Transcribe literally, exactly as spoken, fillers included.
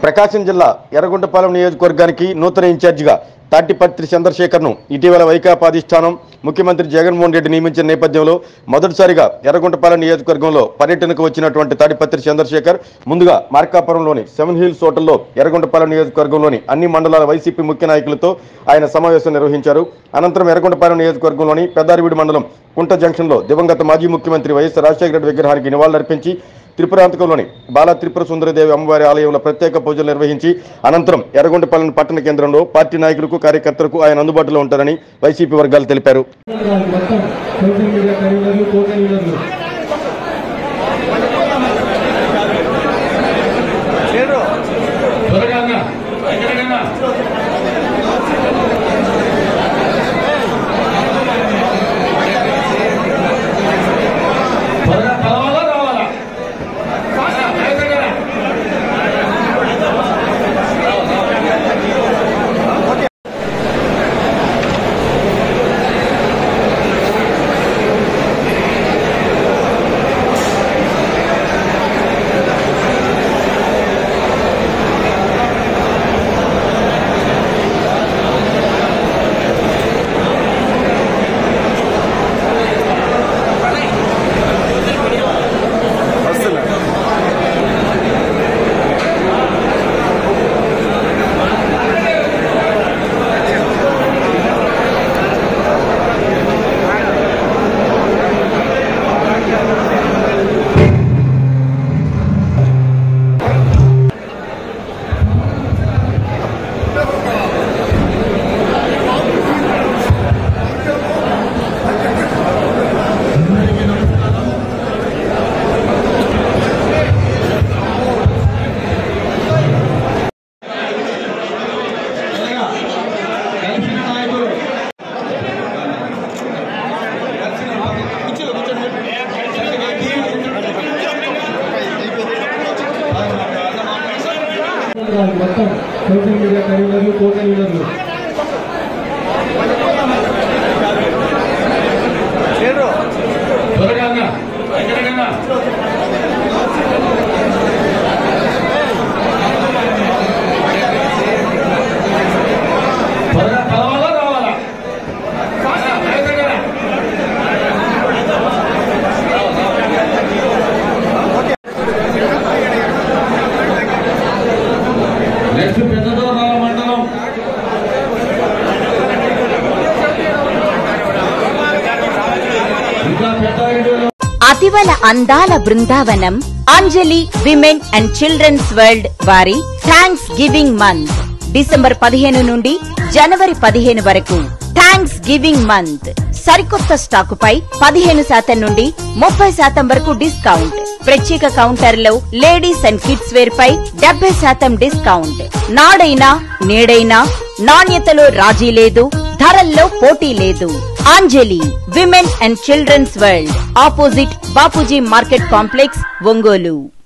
ప్రకాశం జిల్లా ఎర్రగొండపాలెం నియోజకవర్గానికి నూతన ఇన్ఛార్జిగా తాటిపత్రి చంద్రశేఖర్ను ఇటీవల వైకాపా అధిష్టానం ముఖ్యమంత్రి జగన్మోహన్ రెడ్డి నియమించిన నేపథ్యంలో మొదటిసారిగా ఎర్రగొండపాలెం నియోజకవర్గంలో పర్యటనకు వచ్చినటువంటి తాటిపత్రి చంద్రశేఖర్ ముందుగా మార్కాపురంలోని సెవెన్ హిల్స్ హోటల్లో ఎర్రగొండపాలెం నియోజకవర్గంలోని అన్ని మండలాల వైసీపీ ముఖ్య నాయకులతో ఆయన సమావేశం నిర్వహించారు. అనంతరం ఎర్రగొండపాలెం నియోజకవర్గంలోని పెద్దారివీడు మండలం కుంట జంక్షన్లో దివంగత మాజీ ముఖ్యమంత్రి వైఎస్ రాజశేఖర రెడ్డి విగ్రహానికి నివాళులర్పించి త్రిపురాంతకంలోని బాల త్రిపుర సుందరదేవి అమ్మవారి ఆలయంలో ప్రత్యేక పూజలు నిర్వహించి అనంతరం ఎర్రగొండపాలెం పట్టణ కేంద్రంలో పార్టీ నాయకులకు కార్యకర్తలకు ఆయన అందుబాటులో ఉంటారని వైసీపీ వర్గాలు తెలిపారు. మొత్తం సోషల్ మీడియా కన్వీనర్లు కో కన్వీనర్లు త్వరగా ఎక్కడికైనా త్వరగా కలవాలా రావాలా నెక్స్ట్ పెద్దదోర్నాల మండలం ఇంకా పెద్ద అతివల అందాల బృందావనం Anjali women and children's world వారి థ్యాంక్స్ గివింగ్ మంత్ డిసెంబర్ పదిహేను నుండి జనవరి పదిహేను వరకు థ్యాంక్స్ గివింగ్ మంత్ సరికొత్త స్టాకుపై పదిహేను శాతం నుండి ముప్పై శాతం వరకు డిస్కౌంట్. ప్రత్యేక కౌంటర్లో లేడీస్ అండ్ కిడ్స్ వేర్ పై డెబ్బై శాతం డిస్కౌంట్. నాడైనా నేడైనా నాణ్యతలో రాజీ లేదు, ధరల్లో పోటీ లేదు. Anjali women and children's world opposite Bapuji market complex, Ongole.